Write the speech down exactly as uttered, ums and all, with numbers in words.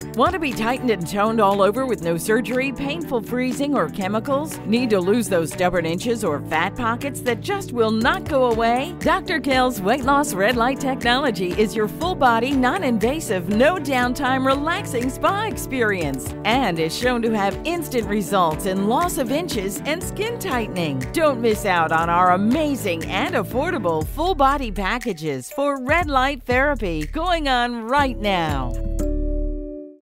Want to be tightened and toned all over with no surgery, painful freezing, or chemicals? Need to lose those stubborn inches or fat pockets that just will not go away? Doctor Kells Weight Loss Red Light Technology is your full-body, non-invasive, no downtime, relaxing spa experience and is shown to have instant results in loss of inches and skin tightening. Don't miss out on our amazing and affordable full-body packages for red light therapy going on right now.